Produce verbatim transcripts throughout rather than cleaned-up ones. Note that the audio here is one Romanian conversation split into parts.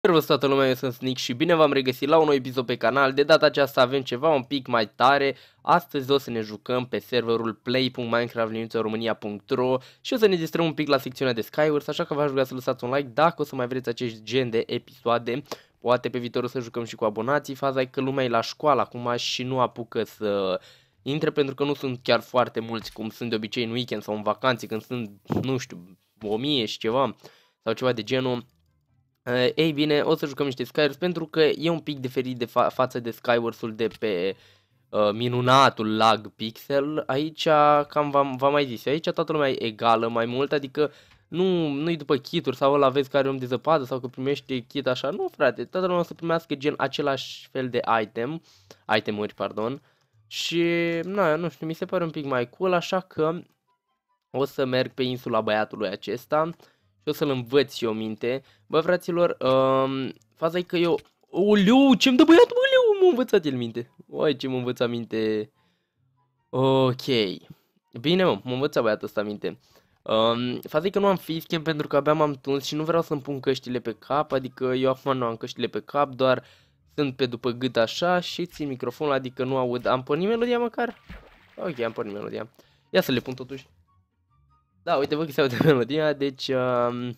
Servus toată lumea, eu sunt Nick și bine v-am regăsit la un nou episod pe canal. De data aceasta avem ceva un pic mai tare. Astăzi o să ne jucăm pe serverul play punct minecraft românia punct ro și o să ne distrăm un pic la secțiunea de Skywars, așa că v-aș ruga să lăsați un like dacă o să mai vreți acest gen de episoade. Poate pe viitor o să jucăm și cu abonații. Faza e că lumea e la școală acum și nu apucă să intre pentru că nu sunt chiar foarte mulți cum sunt de obicei în weekend sau în vacanțe când sunt, nu știu, o mie și ceva sau ceva de genul. Uh, ei bine, o să jucăm niște Skywars pentru că e un pic diferit de fa față de Skywars-ul de pe uh, minunatul lag pixel. Aici, cam v-am mai zis, aici toată lumea e egală mai mult, adică nu, nu-i după kituri sau ăla vezi că are om de zăpadă sau că primește kit așa, nu frate, toată lumea o să primească gen același fel de item, itemuri, pardon. Și, na, nu știu, mi se pare un pic mai cool, așa că o să merg pe insula băiatului acesta și o să-l învăț și eu minte. Bă, fraților, um, faza e că eu... Oleu, ce-mi dă băiatul, oleu, m-a învățat el minte. Oi, ce m-a învățat minte. Ok. Bine, mă, m-a învățat băiatul ăsta minte. Um, faza e că nu am facecam pentru că abia m-am tuns și nu vreau să-mi pun căștile pe cap. Adică eu acum nu am căștile pe cap, doar sunt pe după gât așa și țin microfonul, adică nu aud. Am pornit melodia măcar? Ok, am pornit melodia. Ia să le pun totuși. Da, uite, văd că se aude melodia, deci... Um,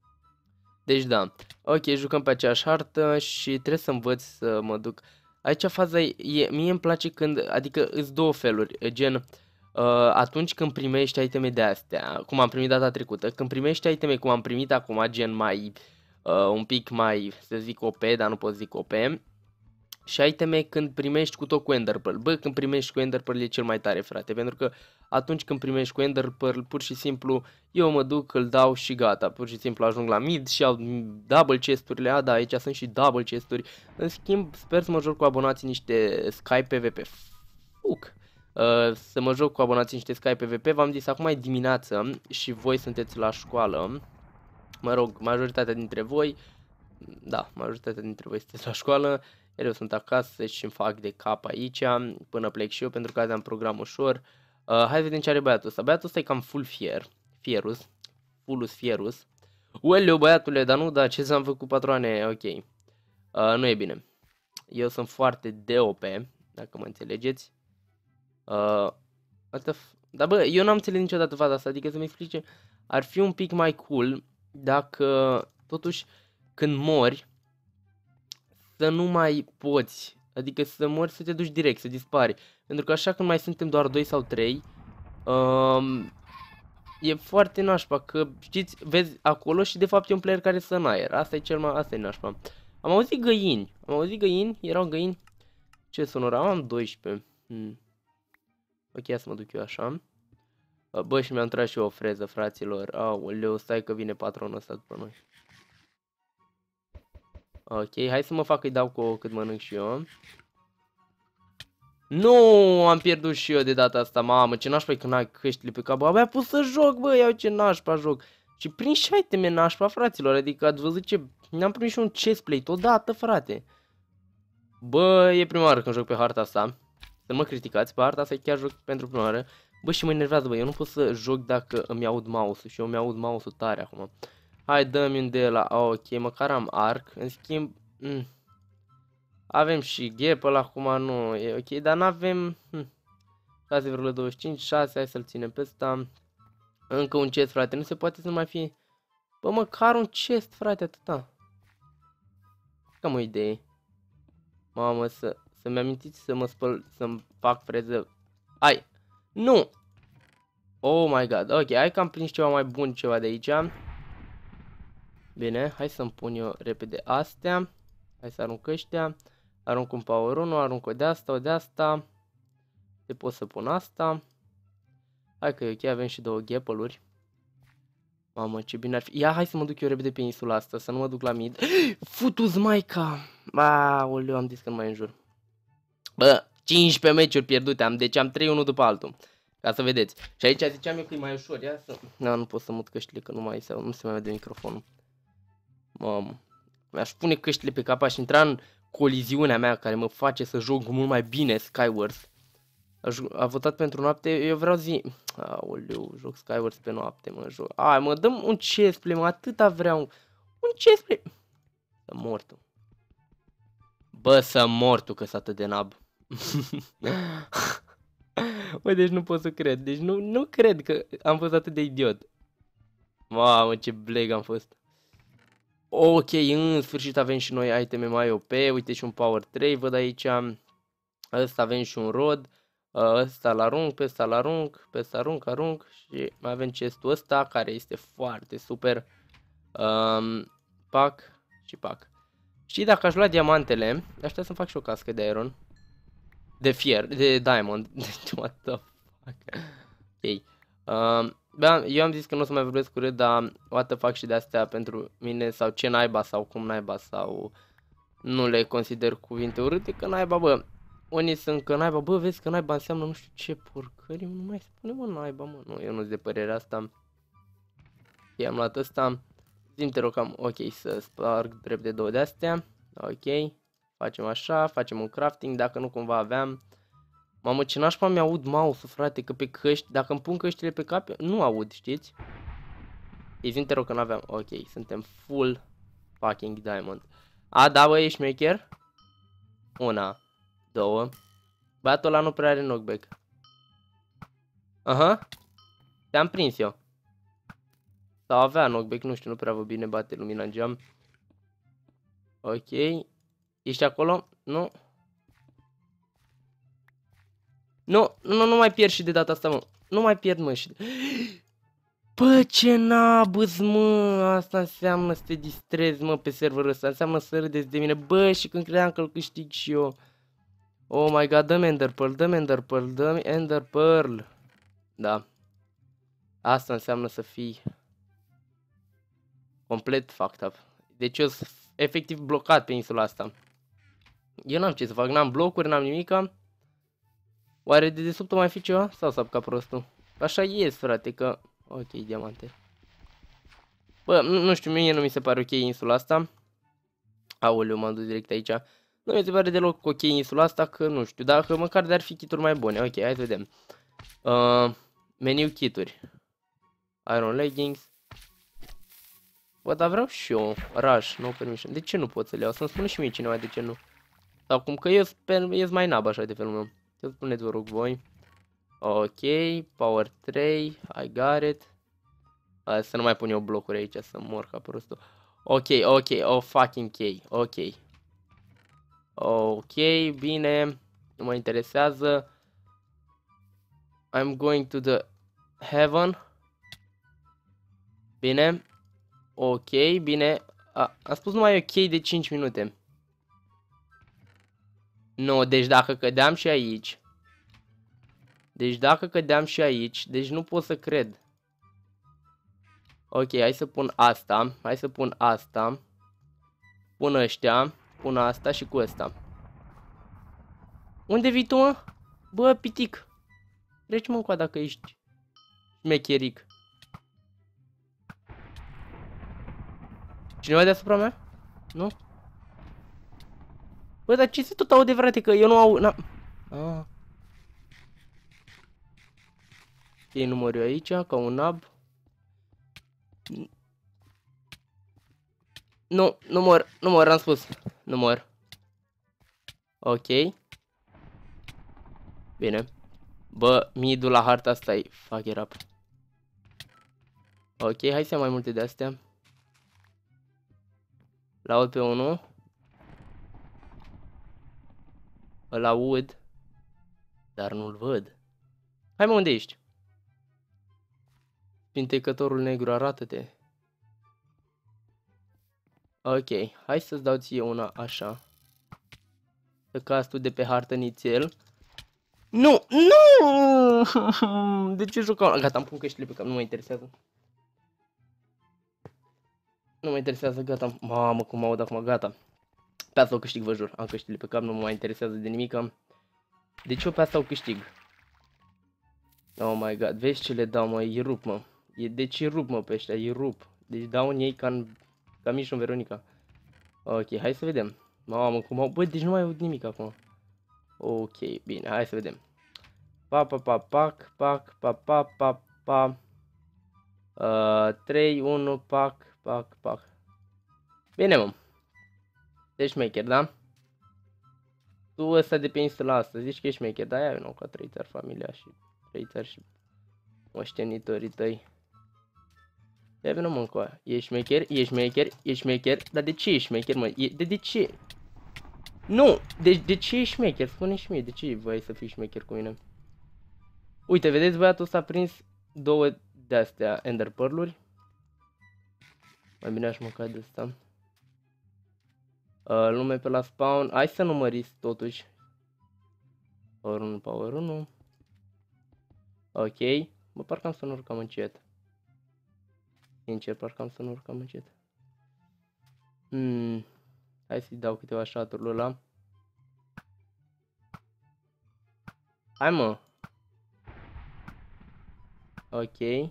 deci da. Ok, jucăm pe aceeași hartă și trebuie să învăț să mă duc. Aici faza e, e mie îmi place când, adică îți două feluri, gen... Uh, atunci când primești iteme de astea, cum am primit data trecută, când primești iteme cum am primit acum, gen mai... Uh, un pic mai, să zic, O P, dar nu pot zic O P... Și iteme când primești cu tot cu Ender Pearl. Bă, când primești cu Ender Pearl e cel mai tare, frate. Pentru că atunci când primești cu Ender Pearl, pur și simplu, eu mă duc, îl dau și gata. Pur și simplu ajung la mid și au double chest-urile. A, da, aici sunt și double chest-uri. În schimb, sper să mă joc cu abonații niște Sky PvP. Fuck. Uh, să mă joc cu abonații niște Sky PvP. V-am zis, acum e dimineață și voi sunteți la școală. Mă rog, majoritatea dintre voi... Da, majoritatea dintre voi sunteți la școală. Iar eu sunt acasă și îmi fac de cap aici până plec și eu pentru că azi am program ușor. Uh, hai să vedem ce are băiatul ăsta. Băiatul ăsta e cam full fier. Fierus. Fullus fierus. Ueleu băiatule, dar nu, dar ce s-am făcut patroane? Ok. Uh, nu e bine. Eu sunt foarte D O P, dacă mă înțelegeți. Uh, dar bă, eu n-am înțeles niciodată faza asta, adică să-mi explice. Ar fi un pic mai cool dacă totuși când mori să nu mai poți, adică să mori să te duci direct, să dispari. Pentru că așa când mai suntem doar doi sau trei, um, e foarte nașpa, că știți, vezi acolo și de fapt e un player care stă în aer. Asta e cel mai, asta e nașpa. Am auzit găini, am auzit găini, erau găini. Ce sonor am? doisprezece. Hmm. Ok, să mă duc eu așa. Bă, și mi-am tras și eu o freză, fraților. Aoleu, stai că vine patronul ăsta după noi. Ok, hai să mă fac că-i dau cu cât mănânc și eu. Nu, am pierdut și eu de data asta, mamă, ce nașpa e când ai căștile pe cap. Abia pus să joc, bă, iau ce nașpa joc. Și prin și iteme nașpa, fraților, adică ați văzut ce... Ne-am primit și un chestplate odată, frate. Bă, e prima oară când joc pe harta asta. Să mă criticați, pe harta asta chiar joc pentru prima oară. Bă, și mă enervează, bă, eu nu pot să joc dacă îmi aud mouse-ul și eu îmi aud mouse-ul tare acum. Hai, dă-mi un de la, ok, măcar am arc, în schimb, mm, avem și gap ăla, acum nu, e ok, dar n-avem, hm, șase virgulă douăzeci și cinci, șase, hai să-l ținem pe ăsta, încă un chest, frate, nu se poate să nu mai fie, bă, măcar un chest, frate, atâta, cam o idee, mamă, să, să-mi amintiți să mă spăl, să-mi fac freză, hai, nu, oh my god, ok, hai că am prins ceva mai bun, ceva de aici. Bine, hai să-mi pun eu repede astea. Hai să arunc ăștia. Arunc un power unu, arunc o de asta, o de asta. Se pot să pun asta. Hai că e ok, avem și două ghepăluri. Mamă, ce bine ar fi. Ia, hai să mă duc eu repede pe insula asta, să nu mă duc la mid. Futu-ți maica! Aoleu, am zis că nu mai înjur. Bă, cincisprezece meciuri pierdute am, deci am trei unul după altul. Ca să vedeți. Și aici ziceam eu că e mai ușor, ia să... Nu, nu pot să mut căștile, că nu mai se, nu se mai vede microfonul. Mamă, mi-aș pune căștile pe cap și intra în coliziunea mea care mă face să joc mult mai bine Skywars. A, a votat pentru noapte, eu vreau zi... Aoleu, joc Skywars pe noapte, mă joc. Ai, mă, dăm un chestplay, mă, atâta vreau. Un chestplay. Să mor tu. Bă, să mor tu, că s atât de nab. Bă, deci nu pot să cred. Deci nu, nu cred că am fost atât de idiot. Mamă, ce bleg am fost. Ok, în sfârșit avem și noi iteme mai O P. Uite și un Power trei, văd aici. Ăsta avem și un rod. Ăsta l-arunc, pe ăsta l-arunc, pe ăsta arunc, arunc. Și mai avem chestul ăsta, care este foarte super. Um, pac și pac. Și dacă aș lua diamantele, aș putea să-mi fac și o cască de iron. De fier, de diamond. What the fuck. Ok. Um, bă, eu am zis că nu o să mai vorbesc urât, dar what the fuck și de astea pentru mine, sau ce naiba, sau cum naiba, sau nu le consider cuvinte urâte, că naiba, bă. Unii sunt că naiba, bă, vezi că naiba înseamnă nu știu ce porcări, nu mai spune, mă, naiba, mă. Nu, eu nu-s de părerea asta. Ok, am luat ăsta. Zi-mi te rog, am, ok, să sparg drept de două de astea. Ok, facem așa, facem un crafting, dacă nu cumva aveam. Mamă, ce nașpa mi-aud mouse-ul, frate, că pe căști, dacă îmi pun căștile pe cap, nu aud, știți? Ei, zi-mi te rog că n-aveam, ok, suntem full fucking diamond. A, da, bă, ești maker? Una, două. Băiatul ăla nu prea are knockback. Aha, te-am prins eu. Sau avea knockback, nu știu, nu prea vă bine bate lumina în geam. Ok, ești acolo? Nu. Nu, nu, nu mai pierd și de data asta, mă. Nu mai pierd, mă, și... Bă, ce nabâs, mă, asta înseamnă să te distrezi, mă, pe serverul ăsta, înseamnă să râdeți de mine, bă, și când credeam că îl câștig și eu. Oh my god, dă-mi Ender Pearl, dă-mi Ender Pearl, dă-mi Ender Pearl. Da. Asta înseamnă să fii complet fucked up. Deci eu sunt efectiv blocat pe insula asta. Eu n-am ce să fac, n-am blocuri, n-am nimica. Oare de desubt mai fi ceva? Sau s-a apucat prostul? Așa ies, frate, că... Ok, diamante. Bă, nu, nu știu, mie nu mi se pare ok insula asta. Aoleu, m-am dus direct aici. Nu mi se pare deloc ok insula asta, că nu știu, dacă măcar de-ar fi kituri mai bune. Ok, hai să vedem. Uh, meniu kituri. Iron leggings. Bă, dar vreau și eu. Rush, no permission. De ce nu pot să le iau? Să-mi spună și mie cineva de ce nu. Sau cum că eu sunt mai nab așa de felul meu. Să spuneți, vă rog, voi. Ok, power trei, I got it. Uh, să nu mai pun eu blocuri aici, să mor ca prostul. Ok, ok, oh fucking ok, ok. Ok, bine, nu mă interesează. I'm going to the heaven. Bine, ok, bine. A, am spus numai ok de cinci minute. Nu, deci dacă cădeam și aici. Deci dacă cădeam și aici, deci nu pot să cred. Ok, hai să pun asta, hai să pun asta. Pun ăștia, pun asta și cu ăsta. Unde vii tu, mă? Bă, pitic. Treci, mă, încoa dacă ești mecheric. Cineva deasupra mea? Nu? Bă, dar ce se tot aude, frate, că eu nu au... Ah. Ei, număr eu aici, ca un nab. Nu, nu mor, nu mor, am spus. Nu mor. Ok. Bine. Bă, mid-ul la harta asta e fuck it up. Ok, hai să iau mai multe de astea. L-aud pe unul. Îl aud. Dar nu-l văd. Hai, mă, unde ești? Pintecătorul negru, arată-te. Ok, hai să-ți dau ție una așa. Să cazi tu de pe hartă nițel. Nu, nu! De ce jucam? Gata, am pun căștile pe cap, nu mă interesează. Nu mă interesează, gata. Mamă, cum mă aud acum, gata. Pe asta o câștig, vă jur. Am căștile pe cap, nu mă mai interesează de nimic. Deci eu pe asta o câștig. Oh my god, vezi ce le dau, mă, îi rup, mă. E, deci îi rup, mă, pe ăștia, îi rup. Deci dau în ei ca în... ca Mișu în Veronica. Ok, hai să vedem. Mamă, cum au... Bă, deci nu mai aud nimic acum. Ok, bine, hai să vedem. Pa, pa, pa, pac, pac, pa, pa, pa, pa. Uh, trei, unu, pac, pac, pac. Bine, mă. Ești șmecher, da? Tu ăsta de pe insula asta, zici că ești șmecher, dar aia nu ca trei țări familia și trei țări și moștenitorii tăi. Ia vină mă încoa, ești șmecher, ești șmecher, ești șmecher, dar de ce ești șmecher, mă? E, de, de ce? Nu, de, de ce ești șmecher? Spune și mie, de ce vrei să fii șmecher cu mine? Uite, vedeți, băiatul ăsta a prins două de-astea Ender Pearl-uri. Mai bine aș mânca de asta. Uh, lume pe la spawn. Hai să număriți totuși. Power unu, Power unu. Ok. Bă, parcă am să nu urcam încet. Sincer, parcă am să nu urcam încet. Hmm. Hai să-i dau câteva shot-uri ăla. Hai mă. Ok.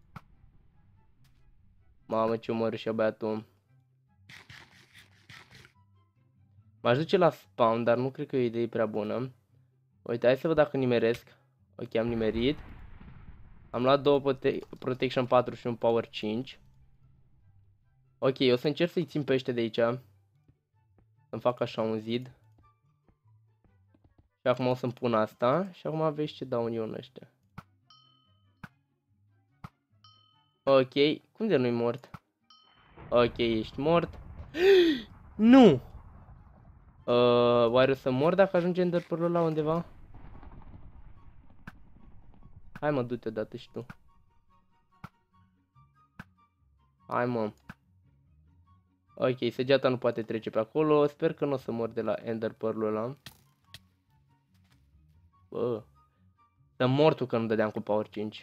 Mamă, ce omorâ și-a băiatul. M-aș duce la spawn, dar nu cred că e o idee prea bună. Uite, hai să văd dacă nimeresc. Ok, am nimerit. Am luat două prote Protection patru și un Power cinci. Ok, o să încerc să-i țin pe ăștia de aici. Să-mi fac așa un zid. Și acum o să-mi pun asta. Și acum vezi ce dau eu în ăștia. Ok, cum de nu-i mort? Ok, ești mort. Nu! Uh, oare o să mor dacă ajunge Ender Pearl la undeva? Hai mă, du-te odată și tu. Hai mă. Ok, săgeata nu poate trece pe acolo. Sper că nu o să mor de la Ender Pearl-ul ăla. Bă. Să mor tu că nu dădeam cu Power cinci.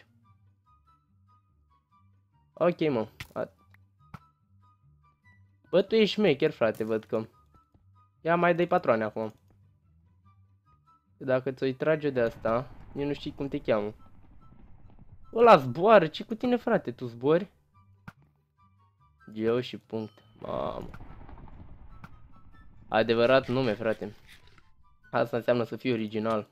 Ok, mă. Bă, tu ești șmecher, frate, văd că. Ia mai dai patroane acum. Dacă ți-o-i trage de asta, nici nu știi cum te cheamă. Ăla zboară, ce cu tine, frate? Tu zbori? Eu și punct. Mamă. Adevărat nume, frate. Asta înseamnă să fii original.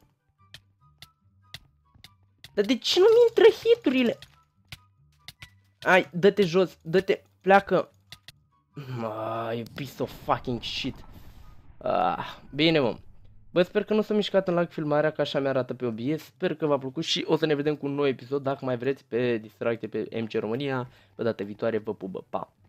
Dar de ce nu-mi intră hiturile? Hai, dă-te jos, dă-te, pleacă. Ah, you piece of fucking shit. Ah, bine, mă. Bă, sper că nu s-a mișcat în lag filmarea, că așa mi-arată pe O B S. Sper că v-a plăcut și o să ne vedem cu un nou episod, dacă mai vreți, pe Distracte pe M C România. Pe data viitoare, vă pupă, pa!